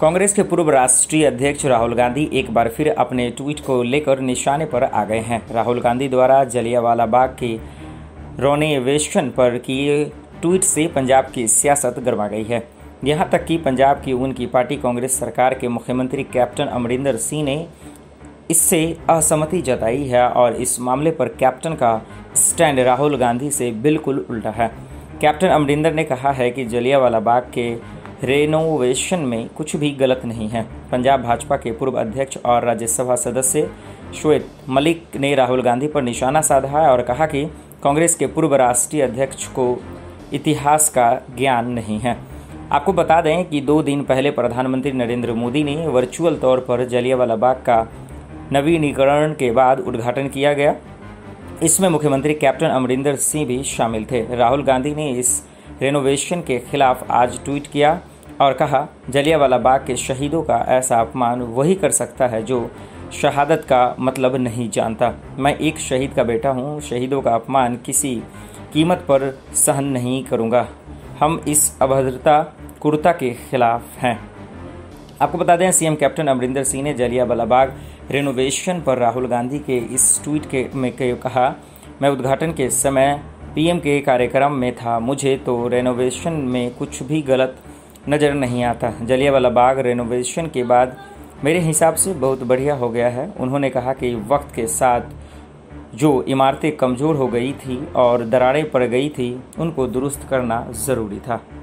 कांग्रेस के पूर्व राष्ट्रीय अध्यक्ष राहुल गांधी एक बार फिर अपने ट्वीट को लेकर निशाने पर आ गए हैं। राहुल गांधी द्वारा जलियांवाला बाग के रोनेवेशन पर किए ट्वीट से पंजाब की सियासत गरमा गई है। यहां तक कि पंजाब की उनकी पार्टी कांग्रेस सरकार के मुख्यमंत्री कैप्टन अमरिंदर सिंह ने इससे असहमति जताई है और इस मामले पर कैप्टन का स्टैंड राहुल गांधी से बिल्कुल उल्टा है। कैप्टन अमरिंदर ने कहा है कि जलियांवाला बाग के रेनोवेशन में कुछ भी गलत नहीं है। पंजाब भाजपा के पूर्व अध्यक्ष और राज्यसभा सदस्य शोएब मलिक ने राहुल गांधी पर निशाना साधा है और कहा कि कांग्रेस के पूर्व राष्ट्रीय अध्यक्ष को इतिहास का ज्ञान नहीं है। आपको बता दें कि 2 दिन पहले प्रधानमंत्री नरेंद्र मोदी ने वर्चुअल तौर पर जलियांवाला बाग का नवीनीकरण के बाद उद्घाटन किया गया। इसमें मुख्यमंत्री कैप्टन अमरिंदर सिंह भी शामिल थे। राहुल गांधी ने इस रेनोवेशन के खिलाफ आज ट्वीट किया और कहा, जलियांवाला बाग के शहीदों का ऐसा अपमान वही कर सकता है जो शहादत का मतलब नहीं जानता। मैं एक शहीद का बेटा हूँ। शहीदों का अपमान किसी कीमत पर सहन नहीं करूँगा। हम इस अभद्रता कुर्ता के खिलाफ हैं। आपको बता दें, सीएम कैप्टन अमरिंदर सिंह ने जलियांवाला बाग रेनोवेशन पर राहुल गांधी के इस ट्वीट में कहा, मैं उद्घाटन के समय पीएम के कार्यक्रम में था। मुझे तो रेनोवेशन में कुछ भी गलत नज़र नहीं आता। जलियांवाला बाग रेनोवेशन के बाद मेरे हिसाब से बहुत बढ़िया हो गया है। उन्होंने कहा कि वक्त के साथ जो इमारतें कमज़ोर हो गई थी और दरारें पड़ गई थी, उनको दुरुस्त करना ज़रूरी था।